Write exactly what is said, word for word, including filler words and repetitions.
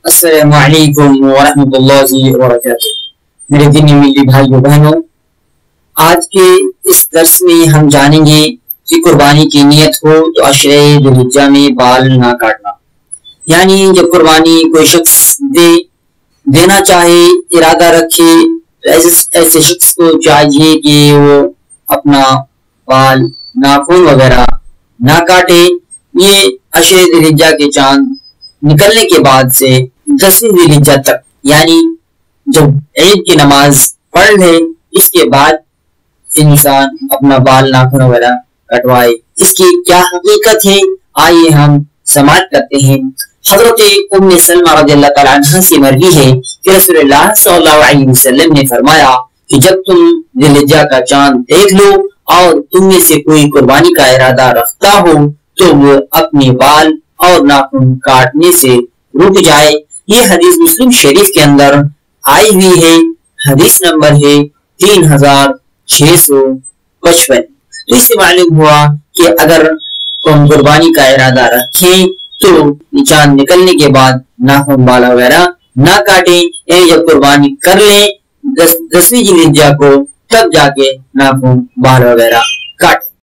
السلام علیکم ورحمۃ اللہ وبرکاتہ۔ میرے دینی ملی بھائیو بہنوں، آج کے اس درس میں ہم جانیں گے کہ قربانی کی نیت ہو تو عشرہ ذی الحجہ میں بال نہ کاٹنا، یعنی جب قربانی کوئی شخص دے دینا چاہے، ارادہ رکھے، ایسے ایسے شخص کو چاہیے کہ وہ اپنا بال ناخن وغیرہ نہ کاٹے۔ یہ عشرہ ذی الحجہ کے چاند نکلنے کے بعد سے دسویں ذی الحجہ تک، یعنی جب عید کی نماز پڑھ لے اس کے بعد انسان اپنا بال ناخن وغیرہ کٹوائے۔ اس کی کیا حقیقت ہے، آئیے ہم سماعت کرتے ہیں۔ حضرت ام سلمہ رضی اللہ تعالیٰ عنہ سے مروی ہے کہ رسول اللہ صلی اللہ علیہ وسلم نے فرمایا کہ جب تم ذی الحجہ کا چاند دیکھ لو اور تم میں سے کوئی قربانی کا ارادہ رکھتا ہو تو وہ اپنے بال اور ناخن کاٹنے سے رک جائے۔ یہ حدیث مسلم شریف کے اندر آئی ہوئی ہے، حدیث نمبر ہے تین ہزار چھ سو پچپن۔ تو اس سے معلوم ہوا کہ اگر تم قربانی کا ارادہ رکھیں تو چاند نکلنے کے بعد ناخن بال وغیرہ نہ کاٹیں، یعنی جب قربانی کر لیں دس دسویں ذی الحجہ کو تب جا کے ناخن بال وغیرہ کاٹیں۔